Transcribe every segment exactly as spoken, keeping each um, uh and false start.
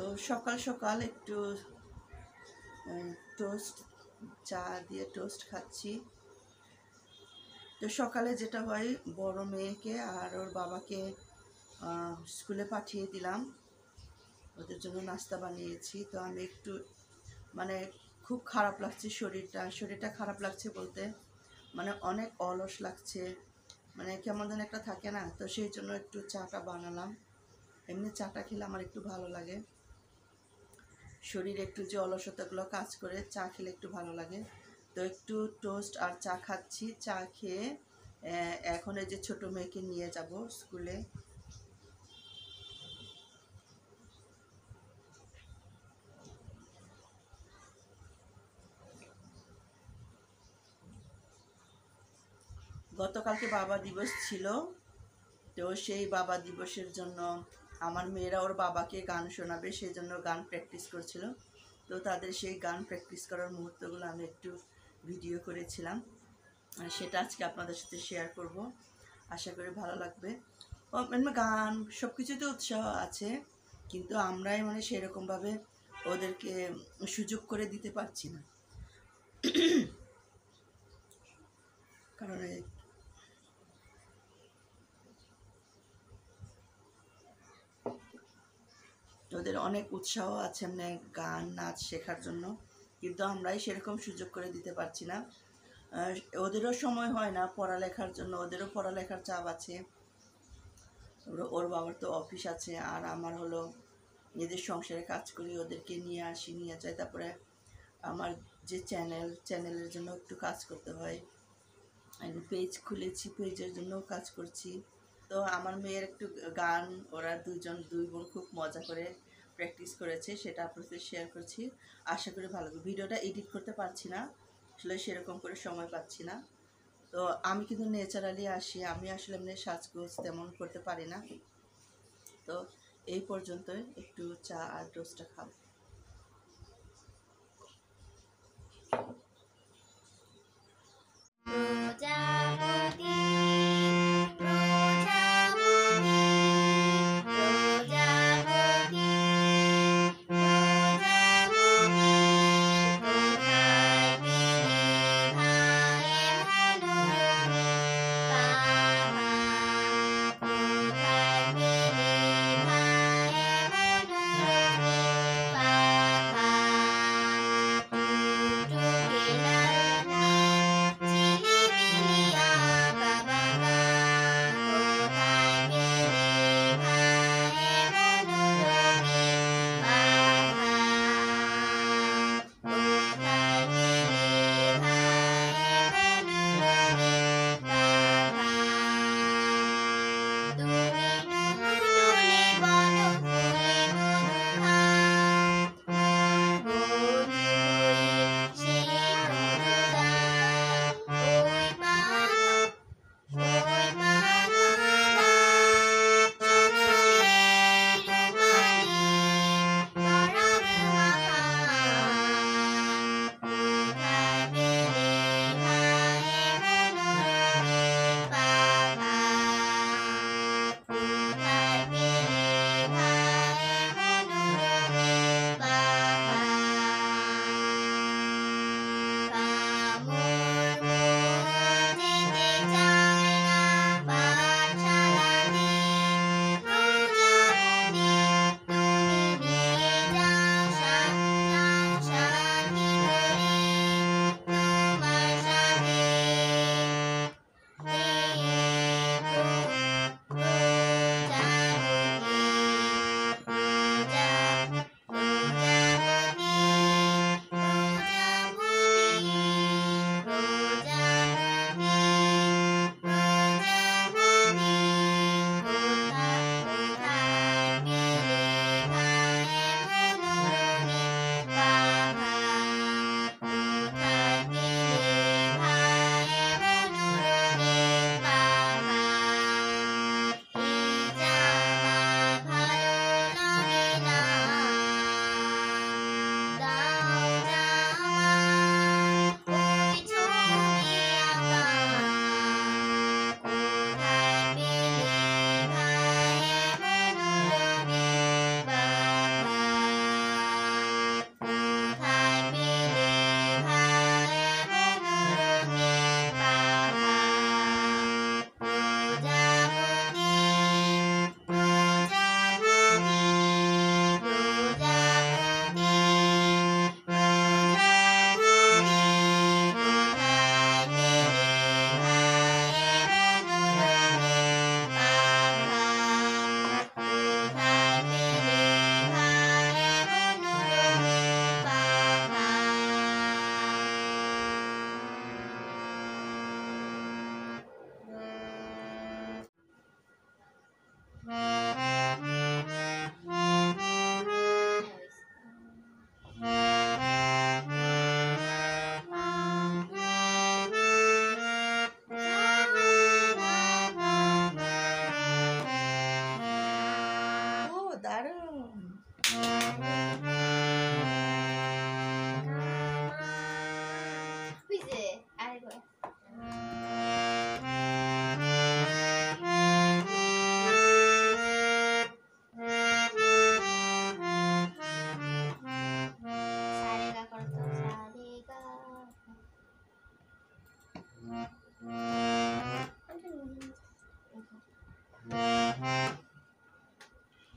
তো সকাল সকাল একটু টোস্ট চা দিয়ে টোস্ট খাচ্ছি। তো সকালে যেটা হয়, বড় মেয়েকে আর ওর বাবাকে স্কুলে পাঠিয়ে দিলাম, ওদের জন্য নাস্তা বানিয়েছি। তো আমি একটু মানে খুব খারাপ লাগছে, শরীরটা শরীরটা খারাপ লাগছে বলতে মানে অনেক অলস লাগছে, মানে কেমন যেন একটা থাকে না। তো সেই জন্য একটু চাটা বানালাম। এমনি চাটা খেলে আমার একটু ভালো লাগে, শরীরে একটু যে অলসতাগুলো কাজ করে, চা খেলে একটু ভালো লাগে। তো একটু টোস্ট আর চা খাচ্ছি। চা খেয়ে এখন এই যে ছোটো মেয়েকে নিয়ে যাব স্কুলে। গতকালকে বাবা দিবস ছিল, তো সেই বাবা দিবসের জন্য আমার মেয়েরা ওর বাবাকে গান শোনাবে, সেই জন্য গান প্র্যাকটিস করছিল। তো তাদের সেই গান প্র্যাকটিস করার মুহূর্তগুলো আমি একটু ভিডিও করেছিলাম, সেটা আজকে আপনাদের সাথে শেয়ার করব। আশা করি ভালো লাগবে। মানে গান সব কিছুতে উৎসাহ আছে, কিন্তু আমরাই মানে সেরকমভাবে ওদেরকে সুযোগ করে দিতে পারছি না। কারণ ওদের অনেক উৎসাহ আছে মানে গান নাচ শেখার জন্য, কিন্তু আমরাই সেরকম সুযোগ করে দিতে পারছি না। ওদেরও সময় হয় না পড়ালেখার জন্য, ওদেরও পড়ালেখার চাপ আছে। ওর বাবার তো অফিস আছে, আর আমার হলো নিজের সংসারে কাজ করি, ওদেরকে নিয়ে আসি, নিয়ে যাই। তারপরে আমার যে চ্যানেল চ্যানেলের জন্য একটু কাজ করতে হয়, আমি পেজ খুলেছি, পেজের জন্যও কাজ করছি। তো আমার মেয়ের একটু গান, ওরা দুজন দুই বোন খুব মজা করে প্র্যাকটিস করেছে, সেটা আপনাদের শেয়ার করছি। আশা করি ভালো লাগবে। ভিডিওটা এডিট করতে পারছি না, আসলে সেরকম করে সময় পাচ্ছি না। তো আমি কিন্তু ন্যাচারালি আসি, আমি আসলে এমনি সাজগোজ তেমন করতে পারি না। তো এই পর্যন্তই, একটু চা আর টোস্টটা খাবো।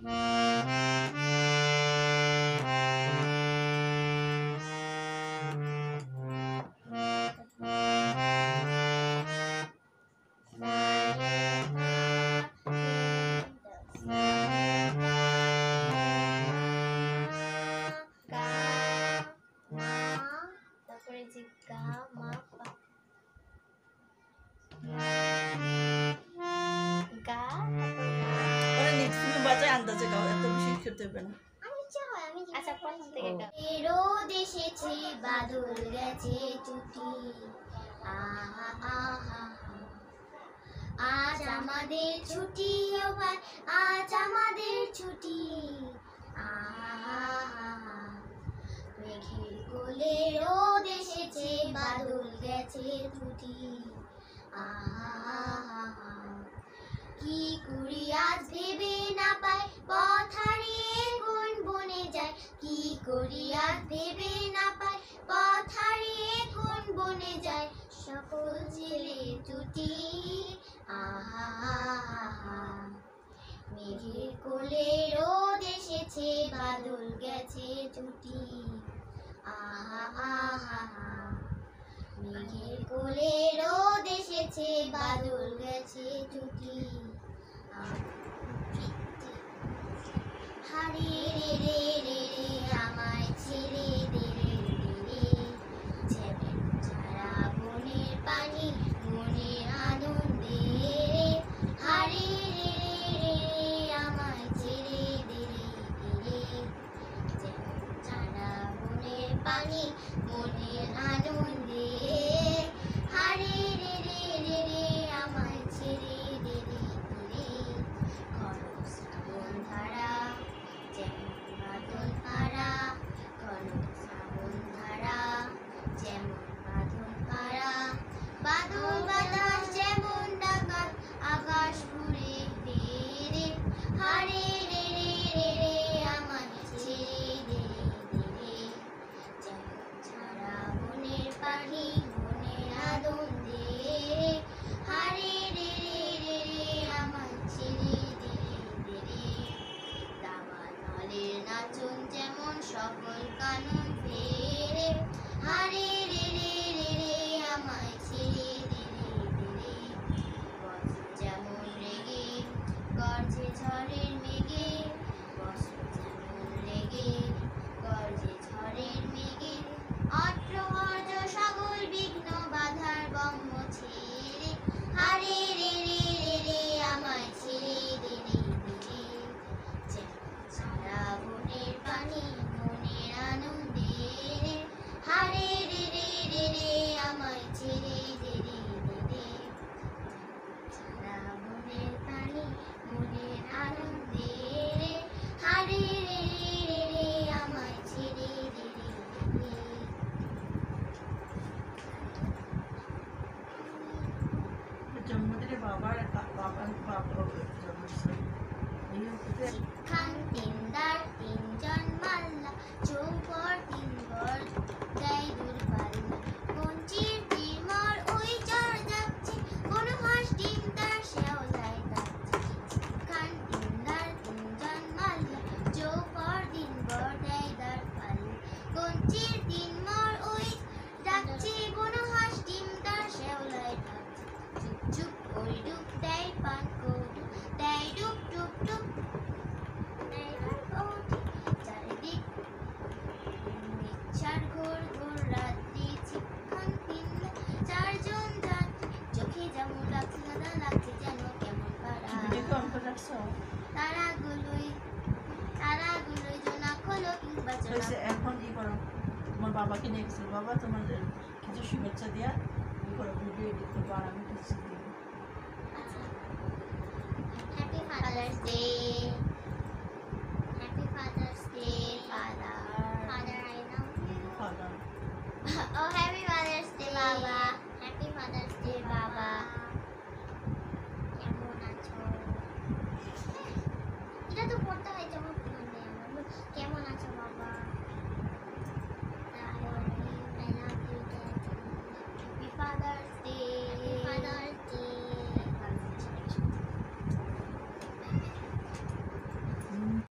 আন্দাজে গাও, এত বেশি খেতে হবে না। আচ্ছা প্রথম থেকে গাও। রোদ এসেছে বাদল গেছে টুটি, আহা আহা আজ আমাদের ছুটি, ও ভাই আজ আমাদের ছুটি, আহা মেঘের কোলে রোদ এসেছে বাদল গেছে টুটি, আহা কি করি আজ ভেবে না পাই পথ হারিয়ে কোন বনে যায়, কি করি আজ ভেবে না পাই পথ হারিয়ে কোন বনে যায়, সকল ছেলে টুটি, আহা মেঘের কোলে রোদ এসেছে বাদল গেছে টুটি, আহা মেঘের কোলে রোদ এসেছে বাদল গেছে টুটি, হারে রে রে রে রে আমায় ছেড়ে দে রে রে, যেমন ছাড়া বনের পানি মনের আনন্দে, হারে রে রে রে আমায় ছেড়ে দে রে রে, যেমন ছাড়া বনের পানি মনের আনন্দে, হারে রে রে রে রে আমায় ছেড়ে দে রে রে, ঘন শ্রাবণ ধারা যেমন বাদল পাড়া, ঘন শ্রাবণ ধারা যেমন বাদল পাড়া, বাদল বাতাস যেমন ডাকাত আকাশ ঘুরে দে রে, হারে রে রে রে রে আমায় ছেড়ে দে রে রে, যেমন ছাড়া বনের পাখি মনের আনন্দে, হারে রে রে রে রে আমায় ছেড়ে দে রে রে, দাবানলের নাচন যেমন সকল কানন ফেরে, হারে রে রে রে রে আমায় ছেড়ে দে রে রে, বজ্র যেমন রেগে গর্জে ঝড়ের মেঘে, বজ্র যেমন রেগে গর্জে ঝড়ের মেঘে, অট্রহর্য সকল বিঘ্ন বাধার বম্ম ছেড়ে, হারে রে রে রে রে আমায় ছেড়ে দে রে রে, যেমন ছাড়া বনের পানি মনের আনন্দে, হারে রে রে রে রে আমায় ছেড়ে দে রে রে, ছাড়া বনের পানি মনের আনন্দে, হারে রে রে রে রে আমায় ছেড়ে দে রে রে। জন্মদিনে বাবার বাবার বাবার জন্মদিন খান তিনদার তিনজন মাল্লা, চৌপর তিন বর দেয় দূরপাল্লা, কঞ্চির তীরমর ওই চর যাচ্ছে, কোন হাঁস ডিম তার শেওলায় যাচ্ছে, খান তিনদার তিনজন মাল্লা, চৌপর তিন বর দেয় দূরপাল্লা, কঞ্চির তীরমর ওই যাচ্ছে, কোন হাঁস ডিম তার শেওলায় যাচ্ছে, চুপ চুপ ওই ডুব দেয় পান কৌটু, দেয় ডুব ডুব ডুব চারিদিক চার ঘোর ঘোর রাত্রি, চিক্ষণ তিনলে চারজন যাত্রী, চোখে যেমন লাগছে দাদা লাগছে যেন কেমন পাড়া, তারাগুলোই তারাগুলোই জোনাক হলো কিংবা জোনাক। এখন ই করো, তোমার বাবাকে নিয়ে গেছিল, বাবা তোমার কিছু শুভেচ্ছা দিয়া ই করো, ভিডিও এডিট করবো আর আমি কিছু দিব। আচ্ছা, হ্যাপি ফাদার্স ডে।